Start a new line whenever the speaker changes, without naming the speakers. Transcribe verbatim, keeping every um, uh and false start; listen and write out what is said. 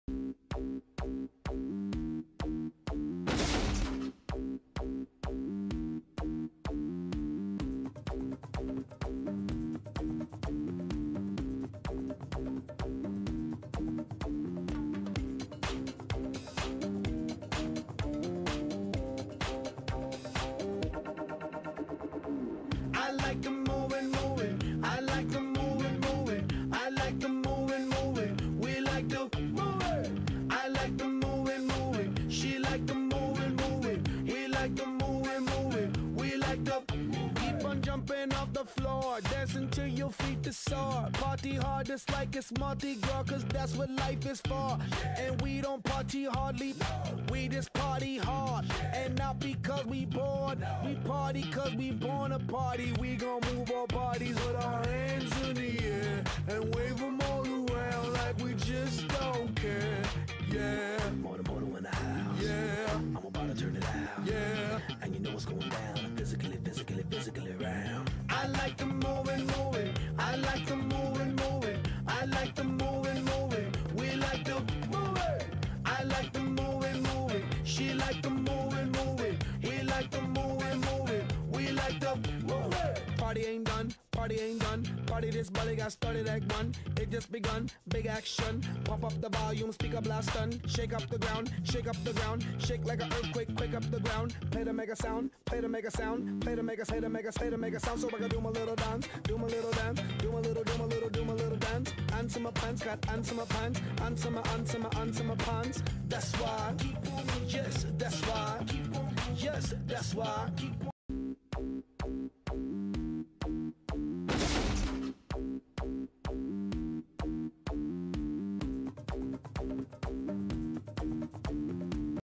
I like the moving, moving. I like the moving, moving. I like the moving, moving. We like the moving. I like the moving, moving. She like the moving, moving. We like the moving, moving. We like the keep on jumping off the floor, dancing till your feet is sore. Party hard just like it's Mardi Gras, cause that's what life is for. And we don't party hardly, we just party hard. And not because we bored, we party cause we born a party. We gon' move our bodies with our hands in the air and wave them all around like we just don't care. Yeah,
More than mortal in the house.
yeah,
I'm about to turn it out.
yeah.
And you know what's going down. Physically, physically, physically round.
I like the moving, moving. I like the moving, moving. I like the moving, moving. We like the moving. I like the moving, moving. She like the moving, moving. We like the moving, moving. We like the moving. Party ain't done. Party ain't done. Party this belly got started at one. It just begun. Big action. Pump up the volume. Speaker blast stun. Shake up the ground. Shake up the ground. Shake like an earthquake. Quake up the ground. Play to make a sound. Play to make a sound. Play to make a say to make a say to make a sound. So I can do my little dance. Do my little dance. Do my little. Do my little. Do my little dance. Answer my pants. Got answer my pants. Answer my answer my answer my pants. That's why. Keep on. Yes. That's why. Keep on. Yes. That's why. Keep on.